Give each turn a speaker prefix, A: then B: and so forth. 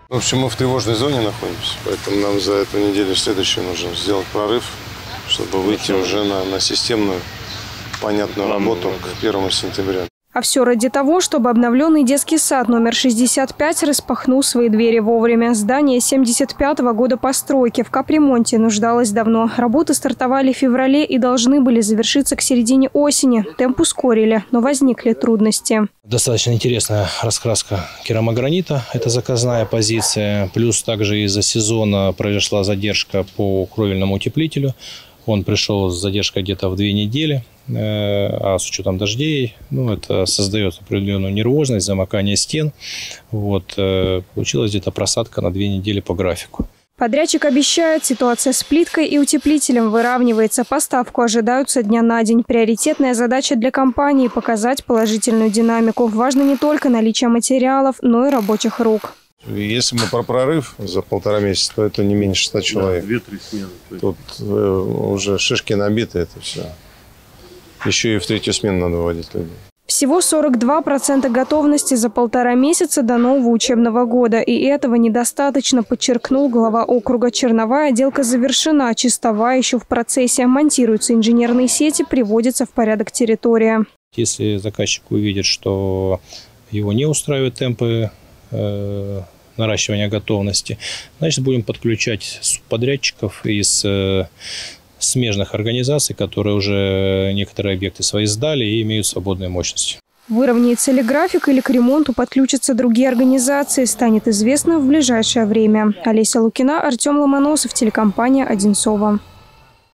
A: В общем, мы в тревожной зоне находимся, поэтому нам за эту неделю следующую нужно сделать прорыв, чтобы выйти уже на системную, понятную работу к 1 сентября.
B: А все ради того, чтобы обновленный детский сад номер 65 распахнул свои двери вовремя. Здание 75-го года постройки в капремонте нуждалось давно. Работы стартовали в феврале и должны были завершиться к середине осени. Темп ускорили, но возникли трудности.
C: Достаточно интересная раскраска керамогранита, это заказная позиция. Плюс также из-за сезона произошла задержка по кровельному утеплителю. Он пришел с задержкой где-то в 2 недели, а с учетом дождей, это создает определенную нервозность, замокание стен. Получилась где-то просадка на 2 недели по графику.
B: Подрядчик обещает, ситуация с плиткой и утеплителем выравнивается. Поставку ожидают со дня на день. Приоритетная задача для компании – показать положительную динамику. Важно не только наличие материалов, но и рабочих рук.
A: Если мы про прорыв за 1,5 месяца, то это не меньше 100 человек.
D: 2-3 смены.
A: Тут уже шишки набиты, это все. Еще и в 3-ю смену надо вводить людей.
B: Всего 42% готовности за 1,5 месяца до нового учебного года. И этого недостаточно, подчеркнул глава округа. Черновая отделка завершена, чистовая еще в процессе. Монтируются инженерные сети, приводится в порядок территория.
C: Если заказчик увидит, что его не устраивают темпы наращивания готовности, значит, будем подключать подрядчиков из смежных организаций, которые уже некоторые объекты свои сдали и имеют свободные мощности.
B: Выровняется ли график или к ремонту подключатся другие организации, станет известно в ближайшее время. Олеся Лукина, Артем Ломоносов, телекомпания «Одинцово».